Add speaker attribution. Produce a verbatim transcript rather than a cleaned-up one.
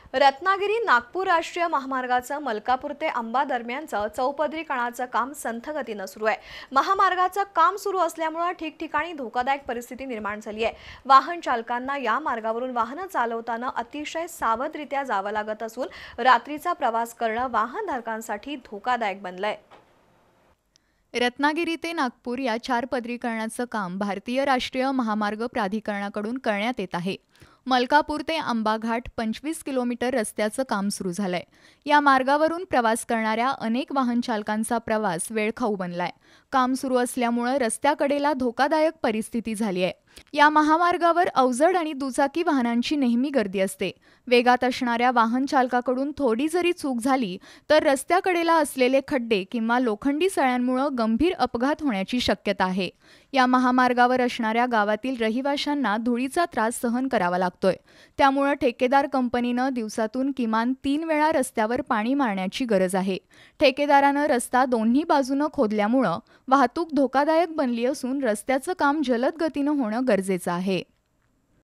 Speaker 1: रत्नागिरी नागपूर राष्ट्रीय महामार्गाचं मलकापूर ते अंबा दरम्यानचं चौपदरीकरणाचं काम संथ गतीनं सुरू आहे। महामार्गाचं काम सुरू असल्यामुळे ठिकठिकाणी धोकादायक परिस्थिती निर्माण झाली आहे। वाहन चालकांना या मार्गावरून वाहन चालवताना अतिशय सावधरित्या जावं लागत असून रात्रीचा प्रवास करणं वाहनधारकांसाठी धोकादायक बनलंय।
Speaker 2: रत्नागिरी ते नागपूर या चार पदरीकरणाचं काम भारतीय राष्ट्रीय महामार्ग प्राधिकरणाकडून करण्यात येत आहे। मलकापूर ते अंबा घाट पंचवीस किलोमीटर रस्त्याचं काम सुरू झालंय। या मार्गावरून प्रवास करणाऱ्या अनेक वाहन चालकांचा प्रवास वेळखाऊ बनलाय। काम सुरू असल्यामुळे रस्त्याकडेला धोकादायक परिस्थिती झाली आहे। या महामार्गावर अवजड आणि दुचाकी वाहनांची नेहमी गर्दी असते। वेगात असणाऱ्या वाहन चालकाकडून थोडी जरी चूक झाली तर रस्त्याकडेला असलेले खड्डे किंवा लोखंडी सळ्यांमुळे गंभीर अपघात होण्याची शक्यता आहे। या महामार्गावर असणाऱ्या गावातील रहिवाशांना धुळीचा त्रास सहन करावा लागतोय। त्यामुळे ठेकेदार कंपनीनं दिवसातून किमान तीन वेळा रस्त्यावर पाणी मारण्याची गरज आहे। ठेकेदारानं रस्ता दोन्ही बाजूनं खोदल्यामुळे वाहतूक धोकादायक बनली असून रस्त्याचं काम जलद गतीनं होणं गरजेचं आहे।